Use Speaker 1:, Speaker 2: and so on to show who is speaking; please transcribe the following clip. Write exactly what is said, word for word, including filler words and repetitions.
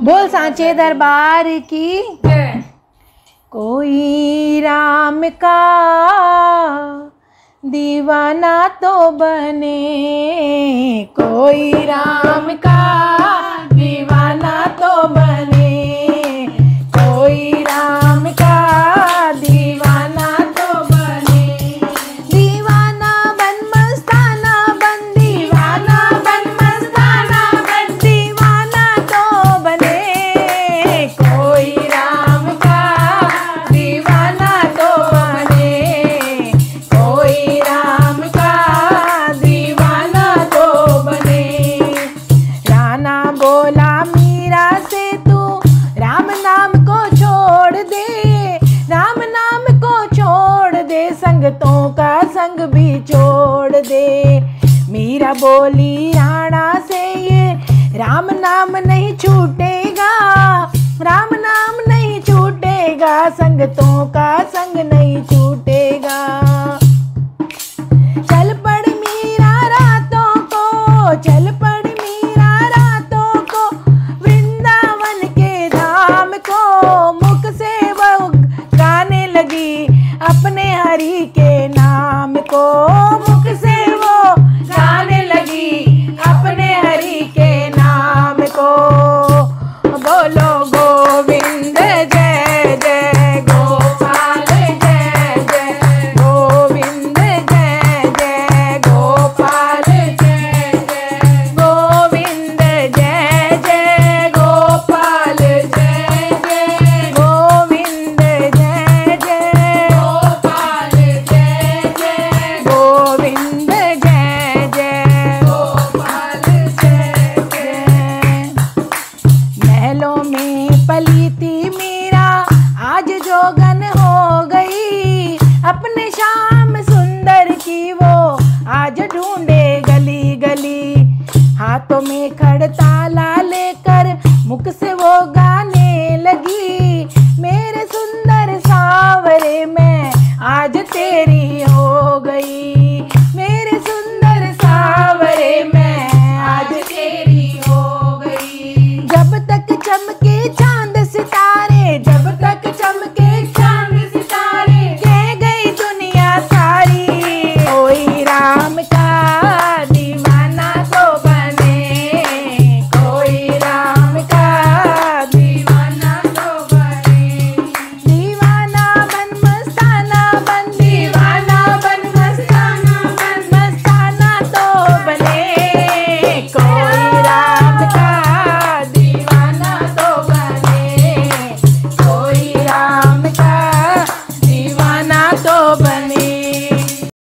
Speaker 1: बोल सांचे दरबार की। कोई राम का दीवाना तो बने, कोई राम का दीवाना तो बने, कोई राम का दीवाना तो बने। दीवाना बन मस्ताना बन, दीवाना बन मस्ताना बन, दीवाना तो बने, कोई राम का दीवाना तो बने, कोई राम का दीवाना तो बने। राणा बोला मीरा से तू राम नाम को छोड़ दे, राम नाम को छोड़ दे, संगतों का संग भी छोड़ दे। मीरा बोली राणा से ये राम नाम नहीं छूटेगा, राम नाम नहीं छूटेगा, संगतों का संग नहीं छूटेगा। चल पड़ मीरा रातों को, चल पड़ मीरा रातों को, वृंदावन के धाम को, मुख से वो गाने लगी अपने हरि के नाम को, मुख से वो गाने लगी अपने हरि के नाम को। बोलो गोविंद जय जय गोपाल जय जय, गोविंद जय जय गोपाल जय जय, गोविंद जय जय गोपाल जय जय, गोविंद जय जय गोपाल जय जय, गोविंद जय जय गोपाल जय जय। महलों में पली थी मीरा आज जोगन हो गई, अपने श्याम सुंदर की वो आज ढूंढे गली गली। हाथों में खड़ताला लेकर मुख से वो गाने लगी, मेरे सुंदर सावरे में आज तेरी हो गई, मेरे सुंदर सावरे में आज तेरी हो गई। जब तक चमके चा